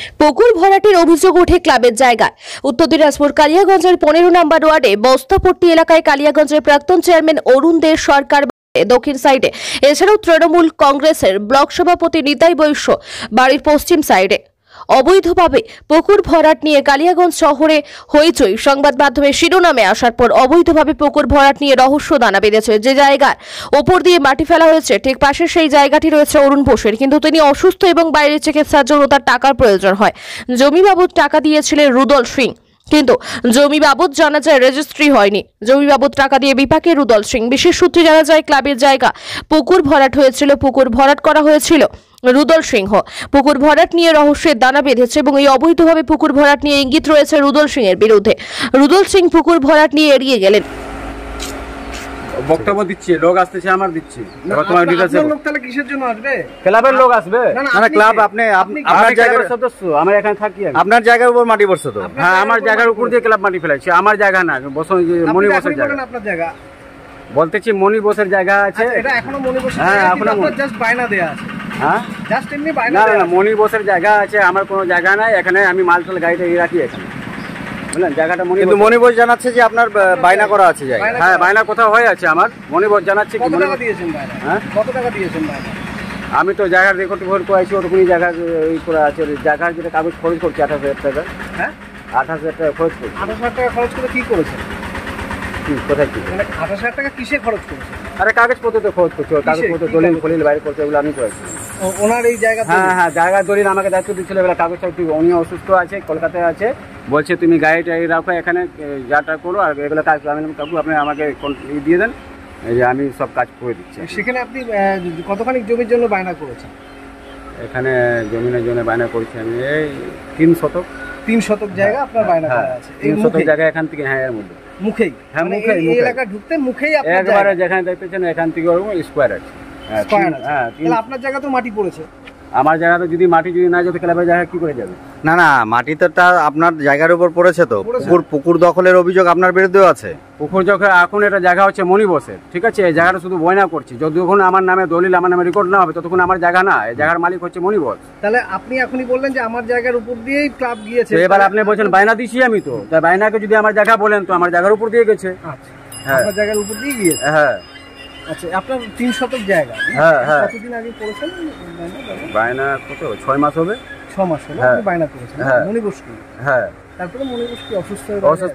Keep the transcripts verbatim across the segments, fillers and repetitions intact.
পুকুর ভরাটের অভিযোগ ওঠে ক্লাবের জায়গায়। উত্তর দিনাজপুর কালিয়াগঞ্জের পনেরো নম্বর ওয়ার্ডে বস্তাপট্টি এলাকায় কালিয়াগঞ্জের প্রাক্তন চেয়ারম্যান অরুণ দে সরকার দক্ষিণ সাইডে, এছাড়াও তৃণমূল কংগ্রেসের ব্লক সভাপতি নিতাই বৈশ্য বাড়ির পশ্চিম সাইডে অবৈধভাবে পুকুর ভরাট নিয়ে কালিয়াগঞ্জ শহরে হইচই। সংবাদ মাধ্যমের শিরোনামে আসার পর অবৈধভাবে পুকুর ভরাট নিয়ে রহস্য দানা বেঁধেছে। যে জায়গার ওপর দিয়ে মাটি ফেলা হয়েছে ঠিক পাশে সেই জায়গাটি রয়েছে অরুণ বোসের, কিন্তু তিনি অসুস্থ এবং বাইরের চিকিৎসার জন্য তার টাকার প্রয়োজন হয়। জমি বাবদ টাকা দিয়েছিলেন রুদল সিং, কিন্তু জমি বাবদ জানা যায় রেজিস্ট্রি হয়নি। জমি বাবদ টাকা দিয়ে বিপাকে রুদল সিং। বিশেষ সূত্রে জানা যায় ক্লাবের জায়গা পুকুর ভরাট হয়েছিল, পুকুর ভরাট করা হয়েছিল। রুদল সিংহ পুকুর ভরাট নিয়ে রহস্যের দানা বেঁধেছে এবং এই অবৈধভাবে পুকুর ভরাট নিয়ে ইঙ্গিত রয়েছে রুদল সিং এর বিরুদ্ধে। রুদল সিং পুকুর ভরাট নিয়ে এড়িয়ে গেলেন। বক্তব্য দিচ্ছে, লোক আসতেছে, আমার দিচ্ছে। তোমার ডিটেইলস লোক তাহলে কিসের জন্য আসবে? ক্লাবের লোক আসবে না, ক্লাব আপনি আপনার জায়গার সদস্য, আমি এখানে থাকি। আপনার জায়গার উপর মাটি পড়ছে তো? হ্যাঁ, আমার জায়গার উপর দিয়ে ক্লাব মাটি ফেলাইছে। আমার জায়গা না, বসন মনি বসের জায়গা। আপনার জায়গা বলতেছি মনি বসের জায়গা আছে। এটা এখনো মনি বসের জায়গা? হ্যাঁ, এখনো জাস্ট বায়না দেয়া আছে। হ্যাঁ, জাস্ট এমনি বায়না না দেয়া না, মনি বসের জায়গা আছে, আমার কোনো জায়গা নাই। এখানে আমি মালটাল গাড়িটা রাখি এখানে, বুঝলেন? জায়গাটা মনি, কিন্তু মনি বস জানাচ্ছে যে আপনার বায়না করা আছে জায়গা। হ্যাঁ, বায়না কোথাও হয়ে আছে আমার। মনি বস জানাচ্ছে কত টাকা দিয়েছেন বায়না? হ্যাঁ, কত টাকা দিয়েছেন বায়না? আমি তো জায়গার রেকর্ড ভোট করেছি, ওরকমই জায়গা এই করে আছে। জায়গার যেটা কাগজ খরচ করছি আঠাশ হাজার টাকা। হ্যাঁ, আঠাশ হাজার টাকা খরচ করছি। আঠাশ হাজার টাকা খরচ করে কি করেছেন? কি কোথায় কি মানে আঠাশ হাজার টাকা কিসে খরচ করেছেন? আরে কাগজপত্র তো খরচ করছি, কাগজপত্র দলিল ফলিল বাইরে করছে, এগুলো আমি করেছি। ওনার এই জায়গা? হ্যাঁ হ্যাঁ, জায়গার দলিল আমাকে দায়িত্ব দিচ্ছিল। এবার কাগজটা উনি অসুস্থ আছে, কলকাতায় আছে, বলছে তুমি গাড়িটা রাখো এখানে, যাটা করো, আর এগুলো কাজ আমি কাকু আপনি আমাকে দিয়ে দেন, এই যে আমি সব কাজ করে দিচ্ছি। সেখানে আপনি কতখানি জমির জন্য বায়না করেছেন? এখানে জমিনের জন্য বায়না করছি আমি এই তিন শতক। তিন শতক জায়গা আপনার বায়না করা আছে? তিন শতক জায়গা এখান থেকে। হ্যাঁ, এর মধ্যে মুখেই? হ্যাঁ, মুখে এই এলাকা ঢুকতে মুখেই আপনার একবারে যেখানে দেখতেছেন এখান থেকে ওরকম স্কয়ার আছে। হ্যাঁ, তাহলে আপনার জায়গা তো মাটি পড়েছে। আমার জায়গাতে যদি মাটি যদি না যেত, ক্লাবের জায়গা কি করে যাবে? না না, মাটি তো আপনার জায়গার উপর পড়েছে তো। পুকুর পুকুর দখলের অভিযোগ আপনার বিরুদ্ধেও আছে। পুকুর যখন এখন এটা জায়গা হচ্ছে মনি বসে, ঠিক আছে? এই জায়গাটা শুধু বয়না করছি, যতক্ষণ আমার নামে দলিল আমার নামে রেকর্ড না হবে ততক্ষণ আমার জায়গা না। এই জায়গার মালিক হচ্ছে মনি বস। তাহলে আপনি এখনই বললেন যে আমার জায়গার উপর দিয়েই ক্লাব গিয়েছে। এবার আপনি বলছেন বায়না দিছি আমি, তো তাই বায়নাকে যদি আমার জায়গা বলেন তো আমার জায়গার উপর দিয়ে গেছে। আচ্ছা, আপনার জায়গার উপর দিয়ে গিয়েছে? হ্যাঁ। আচ্ছা, আপনার তিন শতক জায়গা? হ্যাঁ হ্যাঁ। কতদিন আগে করেছেন বায়না? কত, ছয় মাস হবে। ছ মাস হলো আপনি বায়না করেছেন? হ্যাঁ, মনিবস কি? হ্যাঁ। তারপরে মনিবস কি অসুস্থ? অসুস্থ,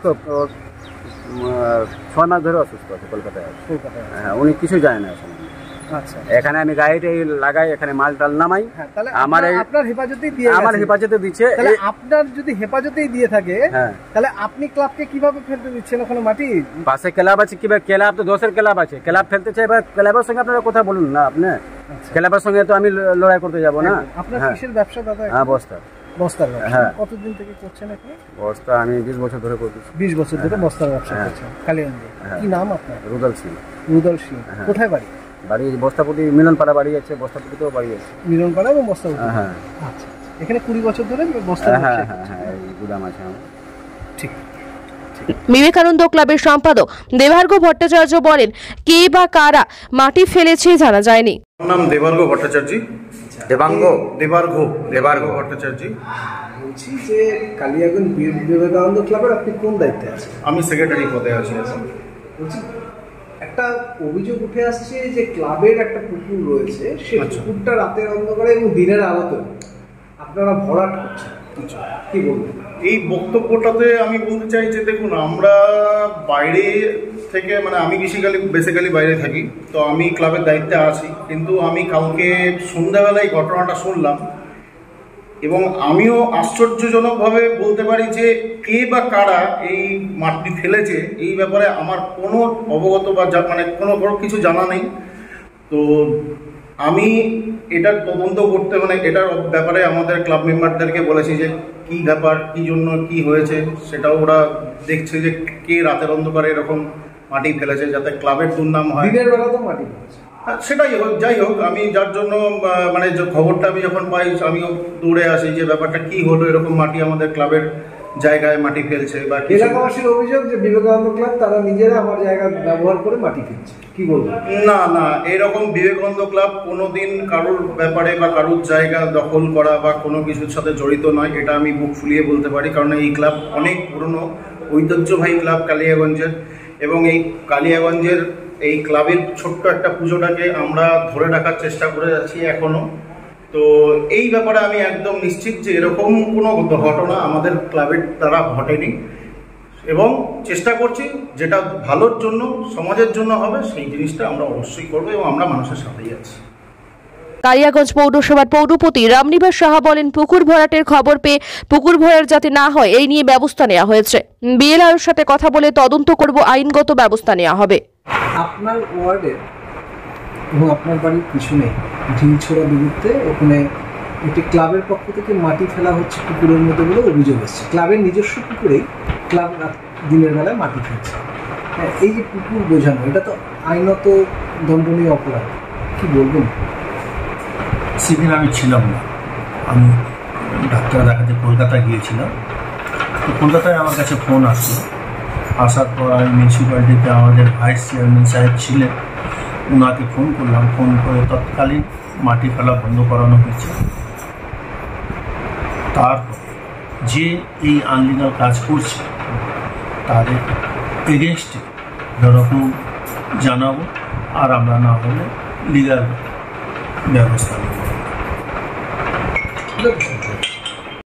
ছয় মাস ধরে অসুস্থ আছে, কলকাতায় আছে। কলকাতায়? হ্যাঁ, উনি কিছু যায় না এখন। আচ্ছা, এখানে আমি গাড়িটাই লাগাই, এখানে মাল টাল নামাই। তাহলে আমার আপনার হেফাজতেই দিয়ে আমার হেফাজতে দিচ্ছে। তাহলে আপনার যদি হেফাজতেই দিয়ে থাকে তাহলে আপনি ক্লাবকে কিভাবে ফেলতে দিচ্ছেন ওখানে মাটি? পাশে ক্লাব আছে, কিভাবে? ক্লাব তো দোষের ক্লাব আছে, ক্লাব ফেলতে চাই। এবার ক্লাবের সঙ্গে আপনারা কথা বলুন না। আপনি ক্লাবের সঙ্গে তো আমি লড়াই করতে যাবো না। আপনার কিসের ব্যবসা দাদা? হ্যাঁ, বস্তা। বস্তার ব্যবসা? হ্যাঁ। কতদিন থেকে করছেন আপনি বস্তা? আমি বিশ বছর ধরে করতেছি। বিশ বছর ধরে বস্তার ব্যবসা করছেন কালিয়াগঞ্জে? কি নাম আপনার? রুদল সিং। রুদল সিং। কোথায় বাড়ি? বাড়ি বস্তাপতি, মিলনপাড়া বাড়ি আছে, বস্তাপতিতেও বাড়ি আছে। মিলনপাড়া এবং বস্তাপতি? হ্যাঁ। আচ্ছা, এখানে কুড়ি বছর ধরে বস্তা? হ্যাঁ হ্যাঁ হ্যাঁ, এই গুদাম আছে আমার। ঠিক। বিবেকানন্দ ক্লাবের সম্পাদক দেবার্ঘ ভট্টাচার্য বলেন, কে বা কারা মাটি ফেলেছে জানা যায়নি। আমার নাম দেবার্ঘ ভট্টাচার্য। দেবাঙ্গ? দেবার্ঘ দেবার্ঘ ভট্টাচার্য। বলছি যে কালিয়াগঞ্জ বিবেকানন্দ ক্লাবের আপনি কোন দায়িত্বে আছেন? আমি সেক্রেটারি পদে আছি এখন। বলছি, একটা অভিযোগ উঠে আসছে যে ক্লাবের একটা পুকুর রয়েছে, সেই পুকুরটা রাতের অন্ধকারে এবং দিনের আলোতে আপনারা ভরাট করছেন, কি বলবেন? এই বক্তব্যটাতে আমি বলতে চাই যে দেখুন, আমরা বাইরে থেকে, মানে আমি বেসিক্যালি বেসিক্যালি বাইরে থাকি, তো আমি ক্লাবের দায়িত্বে আছি, কিন্তু আমি কালকে সন্ধ্যাবেলায় ঘটনাটা শুনলাম এবং আমিও আশ্চর্যজনকভাবে বলতে পারি যে কে বা কারা এই মাটি ফেলেছে এই ব্যাপারে আমার কোনো অবগত বা মানে কোনো কিছু জানা নেই। তো আমি এটার তদন্ত করতে, মানে এটার ব্যাপারে আমাদের ক্লাব মেম্বারদেরকে বলেছি যে কী ব্যাপার, কী জন্য কী হয়েছে সেটাও ওরা দেখছে, যে কে রাতের অন্ধকারে এরকম মাটি ফেলেছে যাতে ক্লাবের দুর্নাম হয়। দিনের বেলা তো মাটি ফেলেছে, সেটাই হোক, যাই হোক, আমি যার জন্য মানে যে খবরটা আমি যখন পাই আমিও দৌড়ে আসি যে ব্যাপারটা কি হলো, এরকম মাটি আমাদের ক্লাবের জায়গায় মাটি ফেলছে বা কিছু। এলাকাবাসীর অভিযোগ যে বিবেকানন্দ ক্লাব তারা নিজেরা আমার জায়গা ব্যবহার করে মাটি ফেলছে, কি বলবো? না না, এরকম বিবেকানন্দ ক্লাব কোনোদিন কারোর ব্যাপারে বা কারোর জায়গা দখল করা বা কোনো কিছুর সাথে জড়িত নয়, এটা আমি বুক ফুলিয়ে বলতে পারি। কারণ এই ক্লাব অনেক পুরনো ঐতিহ্যবাহী ক্লাব কালিয়াগঞ্জের, এবং এই কালিয়াগঞ্জের এই ক্লাবের ছোট্ট একটা পুজোটাকে আমরা ধরে রাখার চেষ্টা করে যাচ্ছি এখনো। তো এই ব্যাপারে আমি একদম নিশ্চিত যে এরকম কোনো ঘটনা আমাদের ক্লাবের দ্বারা ঘটেনি, এবং চেষ্টা করছি যেটা ভালোর জন্য সমাজের জন্য হবে সেই জিনিসটা আমরা অবশ্যই করবো, এবং আমরা মানুষের সাথেই আছি। কালিয়াগঞ্জ পৌরসভার পৌরপতি রামনিবাস সাহা বলেন, পুকুর ভরাটের খবর পেয়ে পুকুর ভরাট যাতে না হয় এই নিয়ে ব্যবস্থা নেওয়া হয়েছে। বিএলআর সাথে কথা বলে তদন্ত করব, আইনগত ব্যবস্থা নেওয়া হবে। আপনার ওয়ার্ডে এবং আপনার বাড়ির পিছনে ঢিলছোড়া দূরত্বে ওখানে একটি ক্লাবের পক্ষ থেকে মাটি ফেলা হচ্ছে পুকুরের মধ্যে বলে অভিযোগ এসছে। ক্লাবের নিজস্ব পুকুরেই ক্লাব দিনের বেলায় মাটি ফেলছে। হ্যাঁ, এই যে পুকুর বোঝানো, এটা তো আইনত দণ্ডনীয় অপরাধ, কি বলবেন? সেদিন আমি ছিলাম না, আমি ডাক্তার দেখাতে কলকাতা গিয়েছিলাম। তো কলকাতায় আমার কাছে ফোন আসলো, আসার পর আমি মিউনিসিপ্যালিটিতে আমাদের ভাইস চেয়ারম্যান সাহেব ছিলেন, ওনাকে ফোন করলাম। ফোন করে তৎকালীন মাটি ফেলা বন্ধ করানো হয়েছে। তারপর যে এই আনলিগাল কাজ করছে তাদের এগেনস্টে যেরকম জানাবো, আর আমরা না হলে লিগাল ব্যবস্থা নেব।